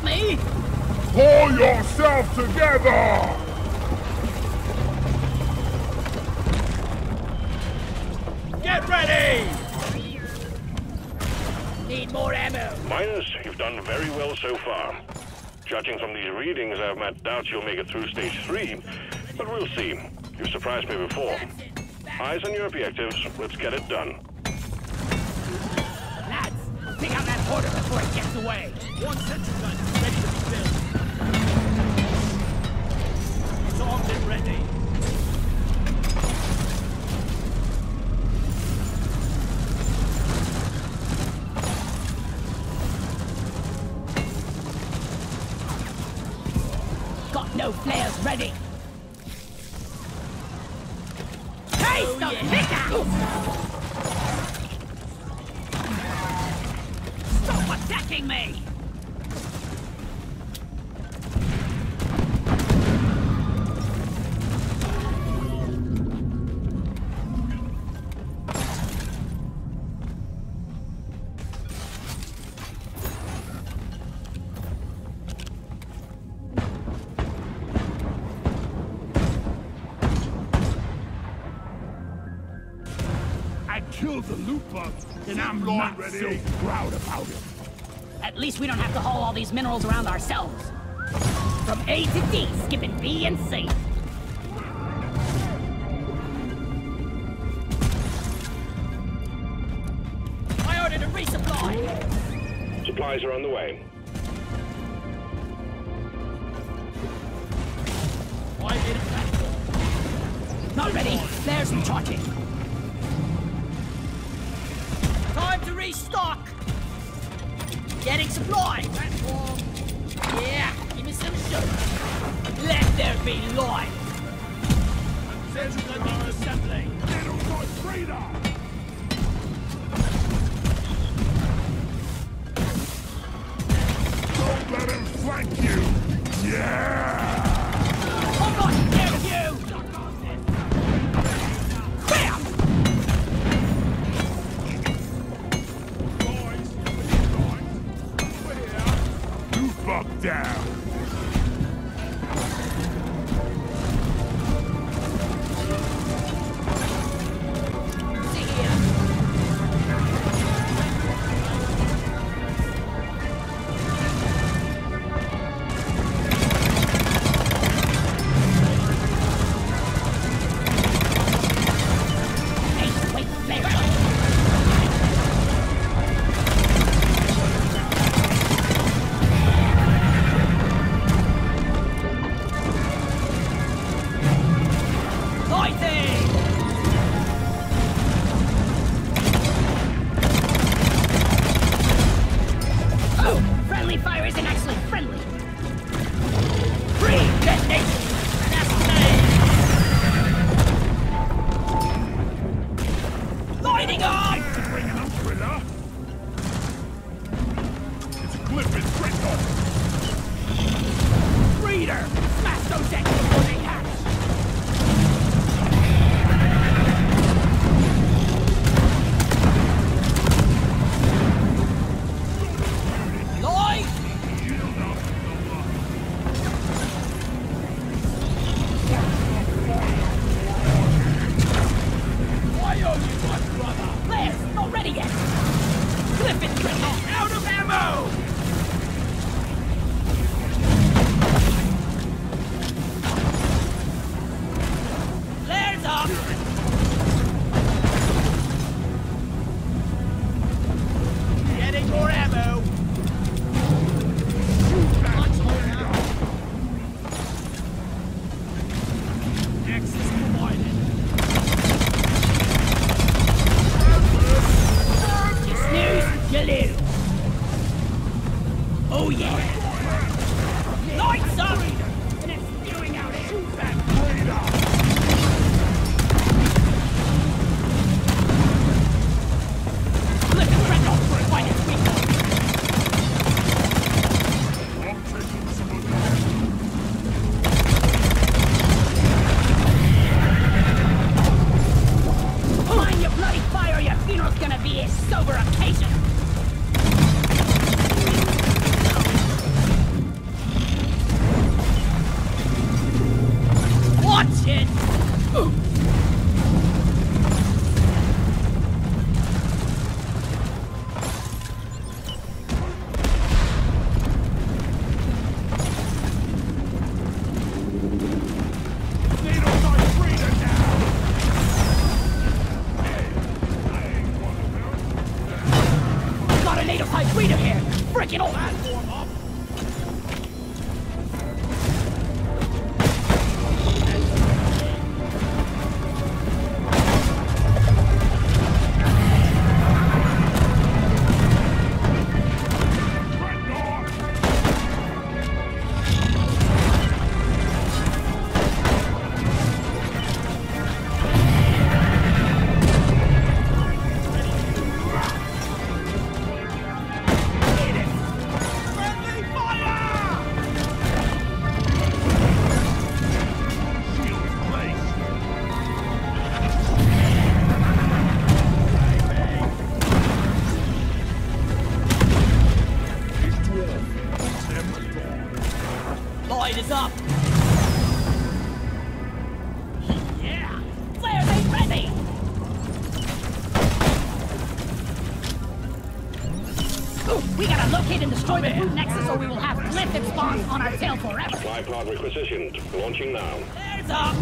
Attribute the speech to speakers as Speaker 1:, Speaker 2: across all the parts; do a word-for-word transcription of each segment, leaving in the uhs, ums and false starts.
Speaker 1: stop me!
Speaker 2: Pull yourself together!
Speaker 1: Get ready! Need more ammo.
Speaker 3: Miners, you've done very well so far. Judging from these readings, I have my doubts you'll make it through stage three, but we'll see. You've surprised me before. Eyes on your objectives. Let's get it done.
Speaker 1: Lads, take out that hoarder before it gets away. One sentry gun is ready to be built. It's armed and ready. Got no flares ready. Taste oh, the yeah. pickaxe! Stop attacking me!
Speaker 2: Killed the loot bug, and I'm not ready. so proud about it.
Speaker 1: At least we don't have to haul all these minerals around ourselves. From A to D, skipping B and C. I ordered a resupply.
Speaker 3: Supplies are on the way.
Speaker 1: I made a platform. Not ready. There's some charging. Time to restock! Getting supplies! Platform! Yeah, give me some sugar! Let there be light! Central gun assembly!
Speaker 2: Little Lord Trader! Don't let him flank you! Yeah!
Speaker 1: Hold on, damn you! Bam!
Speaker 2: Bug down!
Speaker 1: Radio Type Reader here! Frickin' old platform up! Lloyd is up! Yeah! Flares ain't ready! Ooh, we gotta locate and destroy the Brute Nexus or we will have Glyphid spawns on our tail forever!
Speaker 3: Supply pod requisitioned. Launching now.
Speaker 1: Flares up!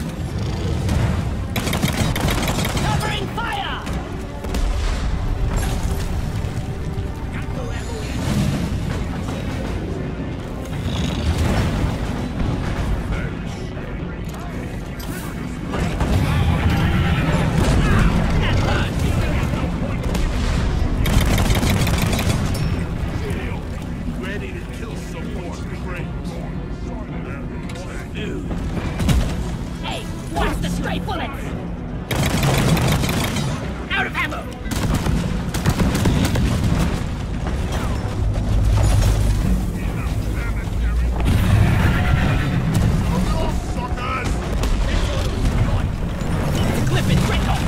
Speaker 1: Covering fire! Hey, watch the stray bullets! Out of ammo! Glyphid Dreadnought!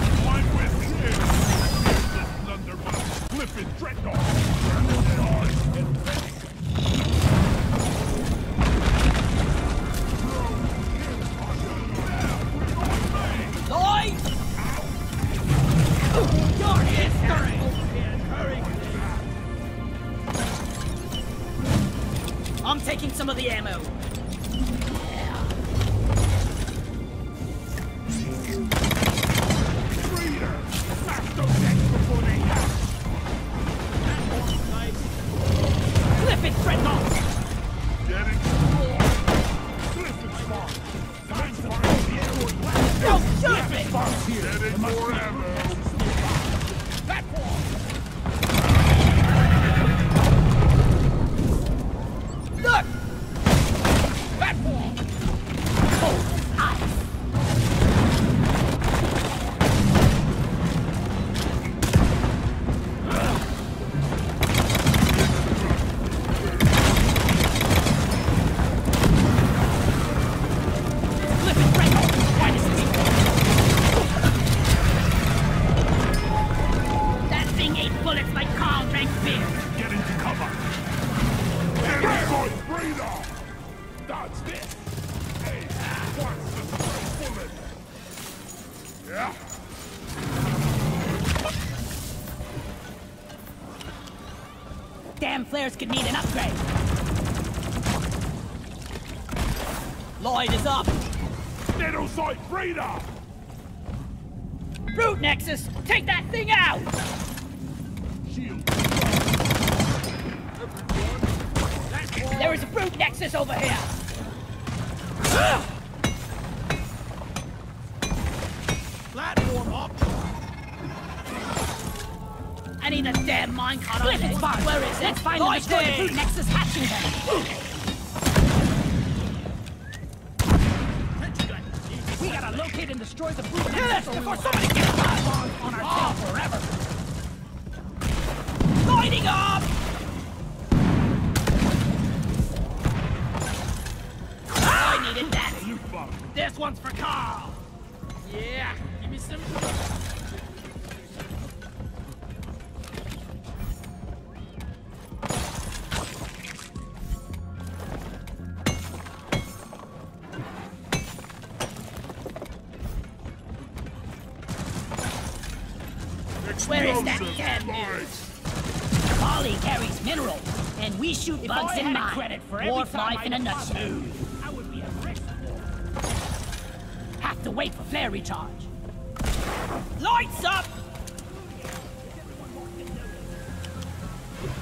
Speaker 2: Glyphid Dreadnought!
Speaker 1: I'm taking some of the ammo.
Speaker 2: Reader! Smash those necks before they hatch!
Speaker 1: Glyphid Dreadnought!
Speaker 2: Getting Glyphid spawn! Time for the airwood blast!
Speaker 1: Don't shoot me!
Speaker 2: Spawn's here! Getting more ammo!
Speaker 1: Platform! Look! Platform! Cold ice! Glyphid Dreadnought! Why does it That thing ate bullets like Carl drank beer!
Speaker 2: Get into cover! Airwood breather! Dodge this! Hey, what's the stray bullet? Yeah?
Speaker 1: Damn flares could need an upgrade! Lloyd is up!
Speaker 2: Nanocyte breather!
Speaker 1: Brute Nexus, take that thing out!
Speaker 2: Shield!
Speaker 1: There is a Brute Nexus over here! Platform up! I need a damn minecart on it! Where is it? Let's find and destroy the Brute Nexus hatching them! We gotta locate and destroy the Brute Nexus before somebody gets spawned on our tail forever! Lighting up! I needed that! This one's for Carl! Yeah, give me some... Where is that damn dude? Molly carries minerals, and we shoot if bugs in mine. Credit for Dwarf life in a nutshell. I would be a rich Have to wait for flare recharge. Lights up!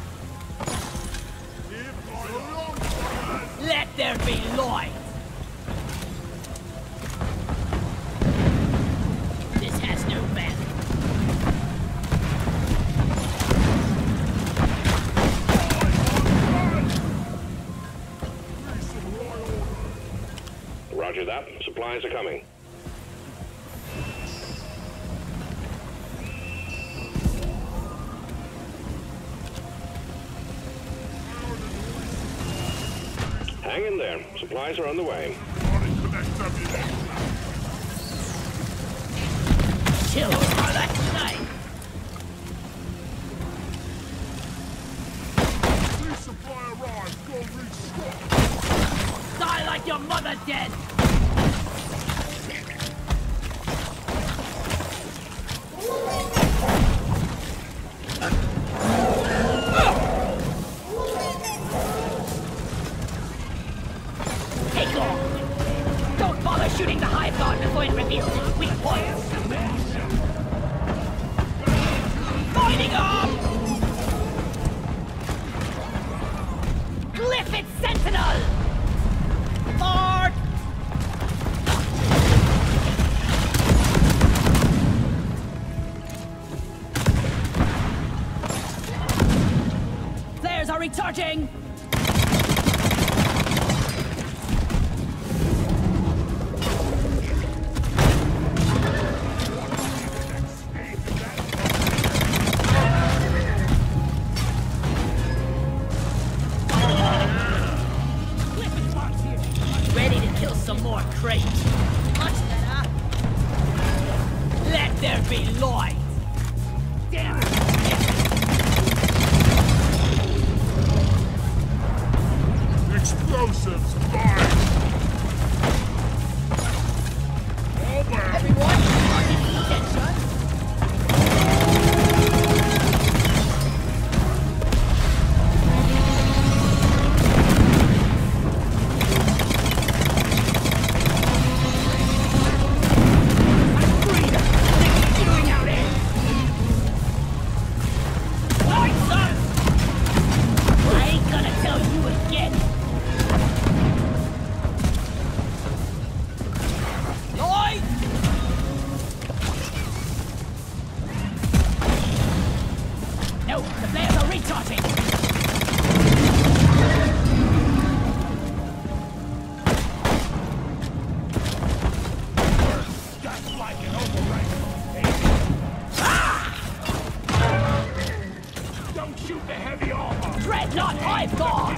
Speaker 3: Supplies are coming. Hang in there. Supplies are on the way.
Speaker 1: Chill, brother. Nice.
Speaker 2: Resupply arrived. Go restock.
Speaker 1: Die like your mother dead. Take off. Don't bother shooting the hive guard before it reveals its weak point. Lighting up! Glyphid Sentinel! Lord! Flares are recharging! Ready to kill some more crates. Much better. Let there be light. Damn it.
Speaker 2: Explosives, fire! Over!
Speaker 1: Everyone, marking attention. No, the flares are recharging!
Speaker 2: That's like an override.
Speaker 1: Ah!
Speaker 2: Don't shoot the heavy armor!
Speaker 1: Dread not hive guard!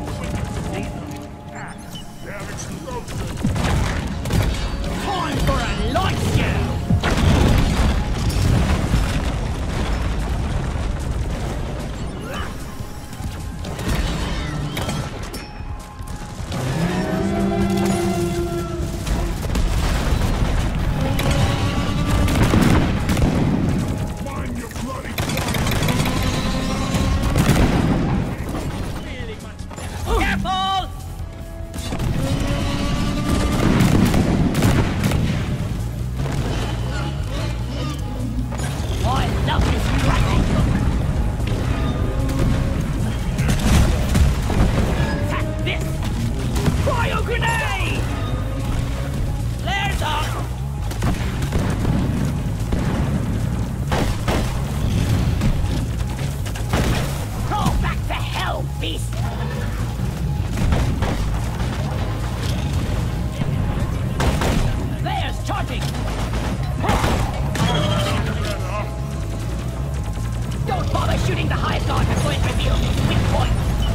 Speaker 2: They're explosives!
Speaker 1: Time for a light show!
Speaker 2: Mind your bloody
Speaker 1: Careful! I love this traffic! Attack this! Cryo grenade! Flares up! Crawl back to hell, beast! Flares charging! Don't bother shooting the hive guard before it reveals its weak point!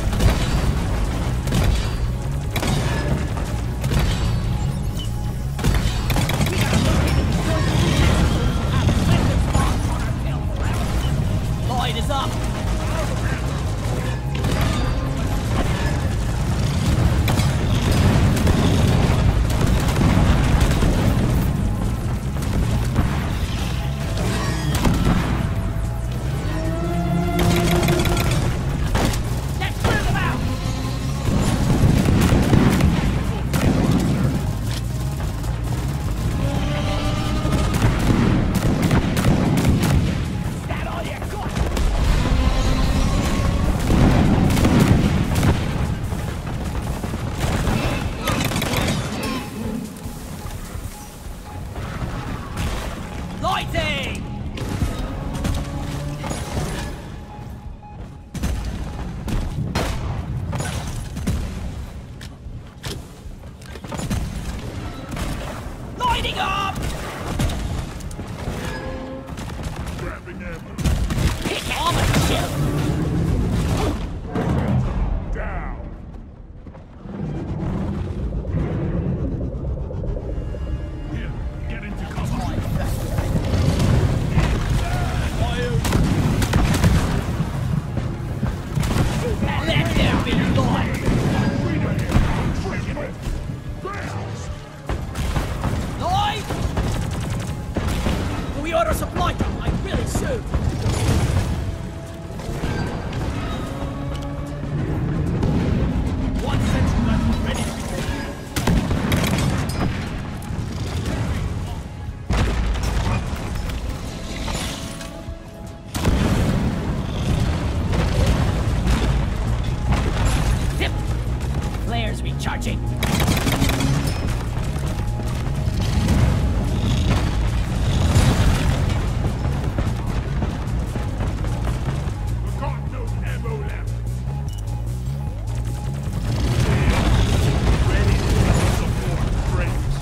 Speaker 1: Light is up! Let's clear them out! Is that all you got? Pick armor shield!
Speaker 2: Down. Here, get into cover.
Speaker 1: Let there be light! Light! We order supply truck, like really soon. One sentry gun ready to be Zip! Flares recharging.
Speaker 2: We've got no ammo left. Ready to take some more friends.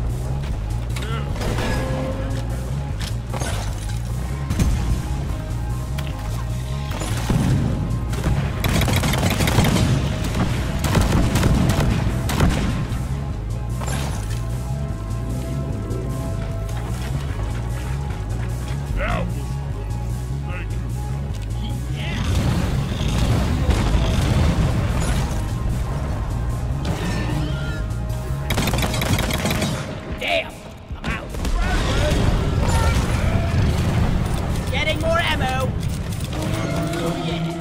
Speaker 2: That was good. Thank you.
Speaker 1: Damn! I'm out. Getting more ammo. Oh yeah.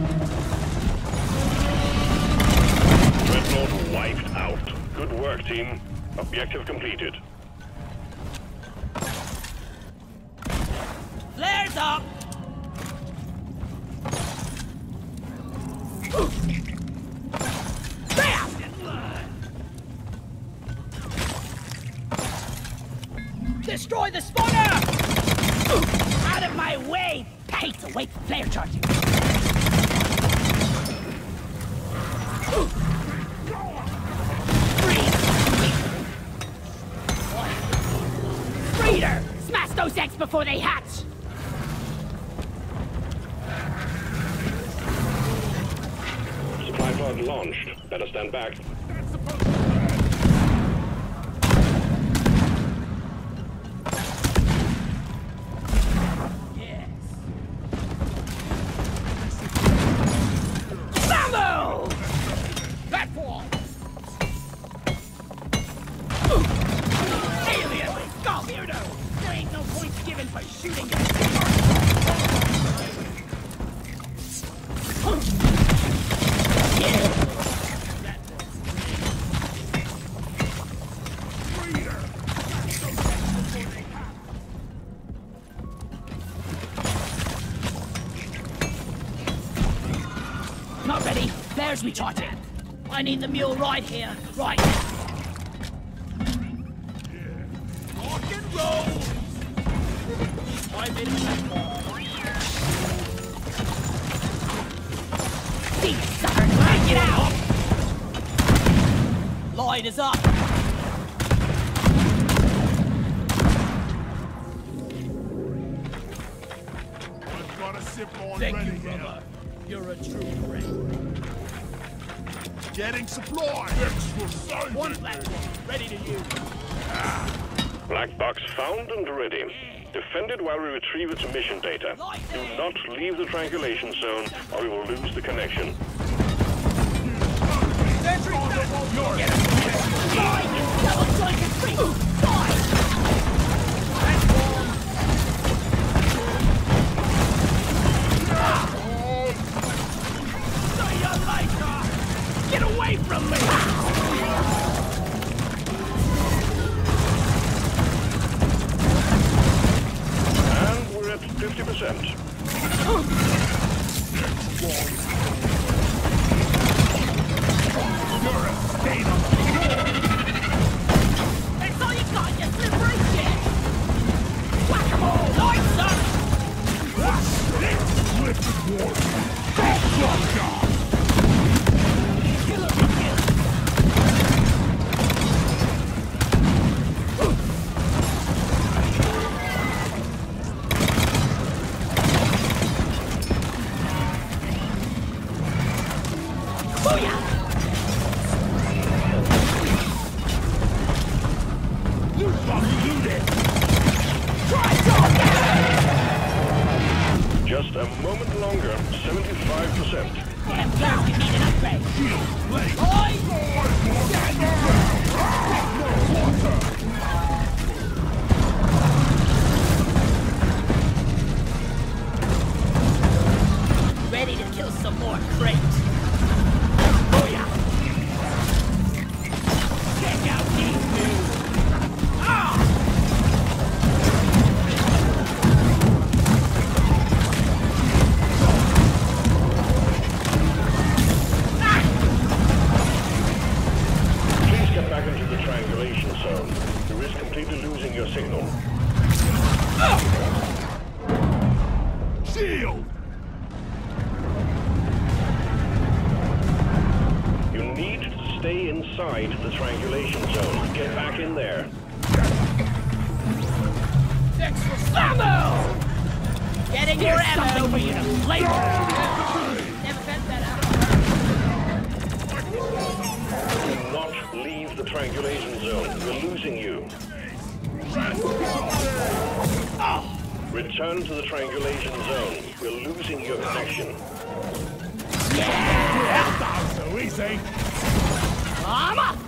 Speaker 3: Dreadnought wiped out. Good work, team. Objective completed.
Speaker 1: Flares up. Bam! Destroy the spawner! Out of my way! I hate to wait for flare charging. Breeder! Smash those eggs before they hatch!
Speaker 3: Supply pod launched. Better stand back.
Speaker 2: That's supposed to be.
Speaker 1: Yes. Mammo! Platform! Alien! Go, weirdo! There ain't no point given for shooting them. Not ready. Flares recharging. I need the mule right here, right now. Rock and roll! I made a platform. See, sucker! Break it out! Light is up.
Speaker 2: I've got a zip line
Speaker 1: Thank
Speaker 2: ready
Speaker 1: you,
Speaker 2: here.
Speaker 1: brother. You're a true friend.
Speaker 2: Getting supply. Extra size.
Speaker 1: One platform, ready to use.
Speaker 3: Black box found and ready. Defend it while we retrieve its mission data. Do not leave the triangulation zone, or we will lose the connection.
Speaker 1: Sentry back! Get it! Fine! Double jointed free! Fine! Platform! See you later! Get away from me!
Speaker 3: And we're at fifty percent.
Speaker 2: You're a stain on the floor.
Speaker 1: That's all you got, you slippery shit! Whack-a-mole! Lights up!
Speaker 2: What's this? Lifted water. Drop, drop, drop.
Speaker 1: Killer be killed!
Speaker 3: Just a moment longer, seventy-five percent.
Speaker 1: Damn girls can need an upgrade.
Speaker 2: Shield, blade.
Speaker 1: Ready to kill some more crates. Oh yeah. Check out these dudes. Ah!
Speaker 3: Please get back into the triangulation zone. You risk completely losing your signal.
Speaker 2: Shield!
Speaker 3: You need to stay inside the triangulation zone. Get back in there.
Speaker 1: Extra ammo! Getting more ammo for you to play with. Never felt that out.
Speaker 3: Do not leave the triangulation zone. We're losing you. Return to the triangulation zone. We're losing your connection.
Speaker 2: Not so easy.
Speaker 1: I'm up!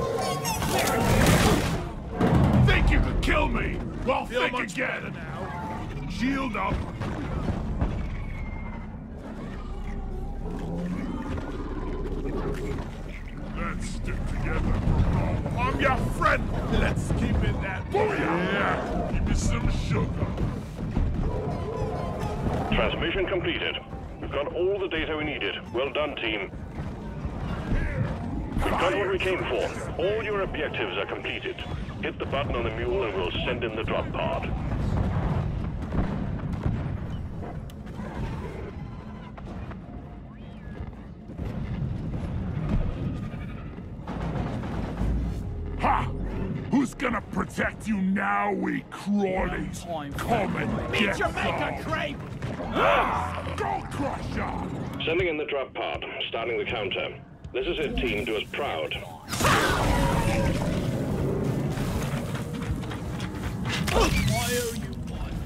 Speaker 2: Think you could kill me? Well, think again. Now. Shield up. Let's stick together. I'm your friend. Let's keep it that way. Yeah. Give me some sugar.
Speaker 3: Transmission completed. We've got all the data we needed. Well done, team. We've got what we came for. All your objectives are completed. Hit the button on the mule and we'll send in the drop pod.
Speaker 2: Ha! Who's gonna protect you now, we crawlies? Come and
Speaker 1: Meet
Speaker 2: get
Speaker 1: your maker,
Speaker 2: some.
Speaker 1: Krabe!
Speaker 2: Ah! Gold Crusher!
Speaker 3: Sending in the drop pod. Starting the counter. This is it, team. Do us proud.
Speaker 1: Why are you one?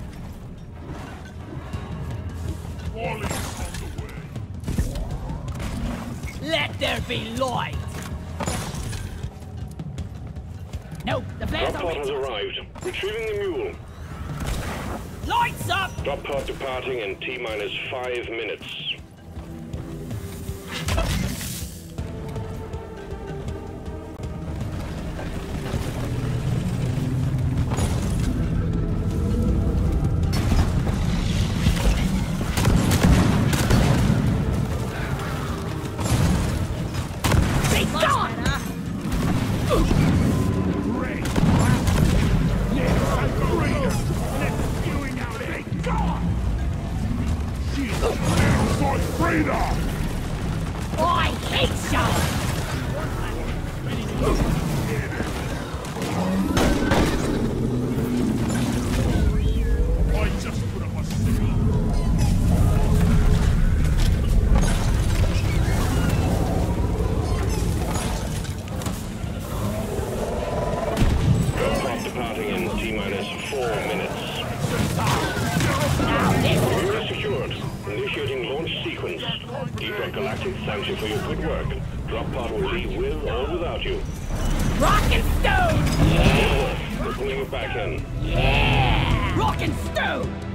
Speaker 2: Wally's on the way.
Speaker 1: Let there be light! No, the flares
Speaker 3: Drop
Speaker 1: are
Speaker 3: pod has
Speaker 1: weak.
Speaker 3: arrived. Retrieving the mule.
Speaker 1: Lights up!
Speaker 3: Drop pod departing in T minus five minutes.
Speaker 1: Be gone!
Speaker 2: Great! Yeah, I'm freedom! Let's spewing out a god! Shield now for freedom!
Speaker 1: I hate you!
Speaker 2: I just put up a signal.
Speaker 3: Drop pod departing in T minus four minutes.
Speaker 1: Now this
Speaker 3: You're secured. Initiating launch sequence. Deep Rock Galactic thanks you for your good work. Drop pod will leave with or without you.
Speaker 1: Rock and Stone! Yeah!
Speaker 3: We're pulling you back in.
Speaker 1: Yeah! Rock and Stone!